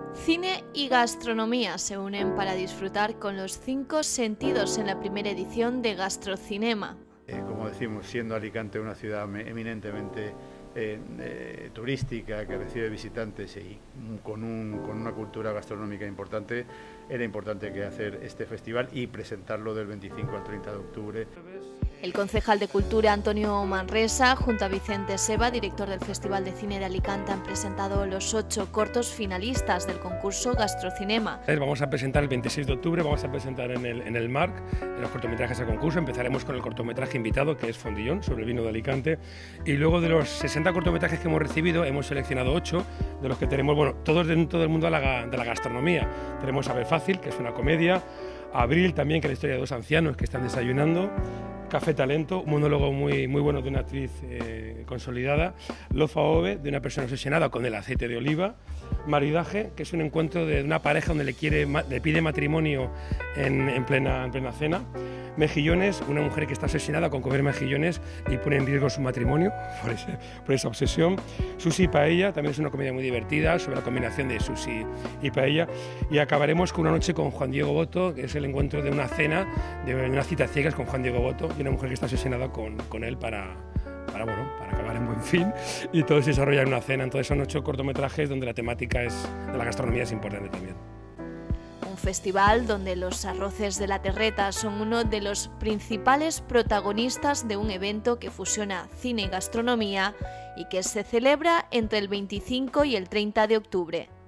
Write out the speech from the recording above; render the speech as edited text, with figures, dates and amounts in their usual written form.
Cine y gastronomía se unen para disfrutar con los 5 sentidos en la primera edición de Gastrocinema. Como decimos, siendo Alicante una ciudad eminentemente turística, que recibe visitantes y con una cultura gastronómica importante, era importante que hacer este festival y presentarlo del 25 al 30 de octubre. El concejal de Cultura, Antonio Manresa, junto a Vicente Seba, director del Festival de Cine de Alicante, han presentado los 8 cortos finalistas del concurso Gastrocinema. Vamos a presentar el 26 de octubre, vamos a presentar en el MARC los cortometrajes del concurso. Empezaremos con el cortometraje invitado, que es Fondillón, sobre el vino de Alicante, y luego de los 60 cortometrajes que hemos recibido, hemos seleccionado 8, de los que tenemos, todos dentro del mundo de la gastronomía. Tenemos A ver Fácil, que es una comedia, Abril también, que es la historia de 2 ancianos que están desayunando, Café Talento, un monólogo muy bueno de una actriz consolidada, Lofa Ove, de una persona obsesionada con el aceite de oliva, Maridaje, que es un encuentro de una pareja donde le pide matrimonio en plena cena, Mejillones, una mujer que está obsesionada con comer mejillones y pone en riesgo su matrimonio por esa obsesión, Sushi y Paella, también es una comedia muy divertida sobre la combinación de sushi y paella, y acabaremos con Una noche con Juan Diego Boto, que es el encuentro de una cena, de una cita ciegas con Juan Diego Boto y una mujer que está obsesionada con él para acabar en buen fin, y todo se desarrolla en una cena. Entonces son 8 cortometrajes donde la temática de la gastronomía es importante también. Un festival donde los arroces de la Terreta son uno de los principales protagonistas de un evento que fusiona cine y gastronomía y que se celebra entre el 25 y el 30 de octubre.